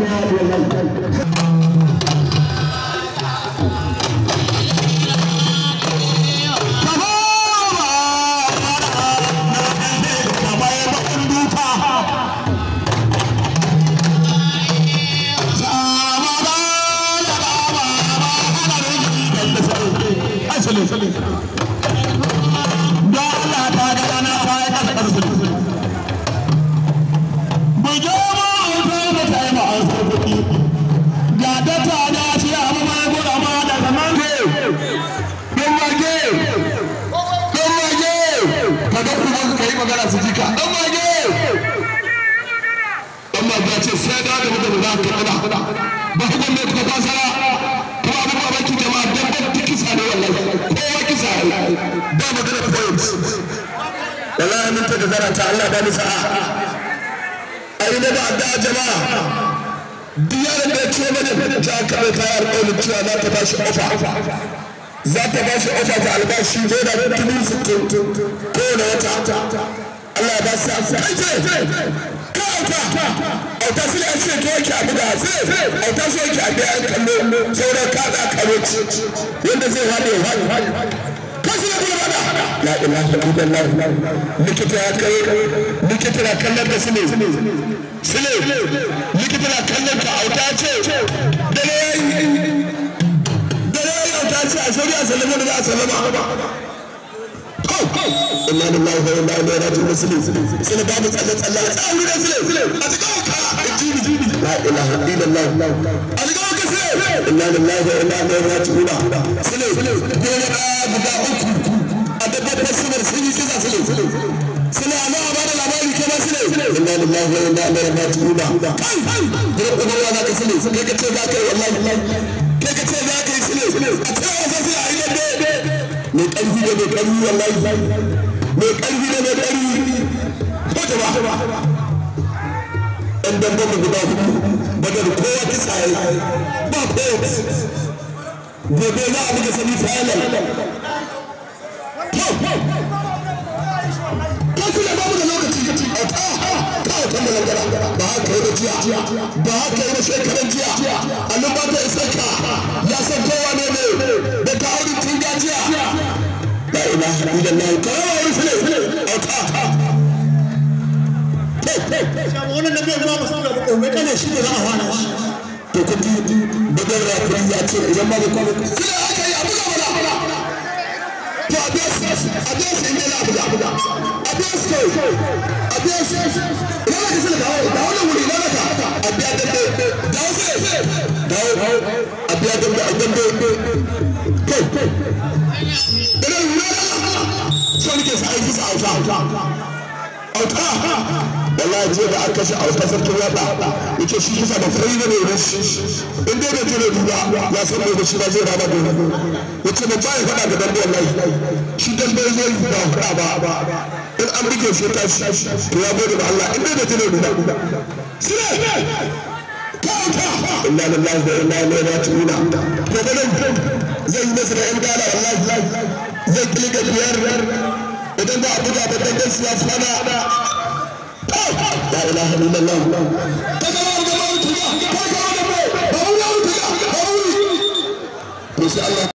wallahi mun ta gazara ta Allah ba ni sa'a ai da da jama'a diyar da ce mana ta kare ta alƙawarin cewa za ta ba shi ofa za ta ba shi ofa ta albashi ne da 60 ko na wata Allah ya ba su kai ce auta sai an ce to ki abu da sai auta so ki abu an kallo sauran kaza karoci wanda zai hade kashi da kuma bada la ilaha illallah likita ya kai likita na kallon da sile likita na kallon ka auta ce da ne auta ce a shari'a sallama da a sallama inna lillahi wa inna ilaihi raji'un sile babu tsalle tsauri da sile a cikin ka la ilaha illallah a cikin ka sile inna lillahi wa inna ilaihi raji'un sile goma guda uku a dabbar sinar sun yi kisa sile amma a bada labari ke ba sile inna lillahi wa inna ilaihi raji'un kai gura umarwa na ka sile kai ka ce za ka yi wallahi kai ka ce za ka yi sile a ce wasa sile a yi dabbe mai ƙarfi da mai ƙarfi wallahi mai ƙarfi da mai ƙarfi ko ta ba ɗan dabbar mu guda hudu badar kowa kisa ya ba point gobe za a buga sami final ko su da babu da lokaci kawo tambalar gara ba haka yi da jiya ba haka yi da shekaran jiya annan ba ta isa ka ya san kowa ne da ta aurin tunga jiya la ilaha illallah karawa wani fule wannan da bai zama masu da ƙoƙo kane shi ne za a fara shi to kun ji badar rafuri ya ce idan ba bai kwallo sai aka yi abu gaba to abiyas inda na abu gaba abiyas kai abiyas ina ka sai da wannan wuri ina ka abiya dambe da wasu dawo abiya dambe a dambe kai da nan wuri so nake sa aiki sa auta wallahi je da aka shi auta sarkin wada yake shi kisa da fari ne ne shi in dai da tare duba ya san da shi ba zai raba da yace ba ya fada da dambe wallahi shi dambe zai ba ba in an bige shi ta shi to ya gode da Allah in dai da tare duba sire inna lillahi wa inna ilaihi raji'un to da zai yi masa da yan gala wallahi zai kilga biyar idan ba a buga ba dangan siya fana la ilaha illallah ta gaba da ba wuce ba ta gaba da ba wuce ba wuce ba wuce